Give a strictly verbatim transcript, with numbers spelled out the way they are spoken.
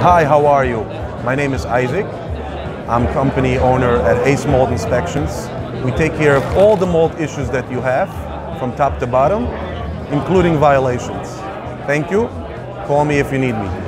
Hi, how are you? My name is Isaac. I'm company owner at Ace Mold Inspections. We take care of all the mold issues that you have, from top to bottom, including violations. Thank you. Call me if you need me.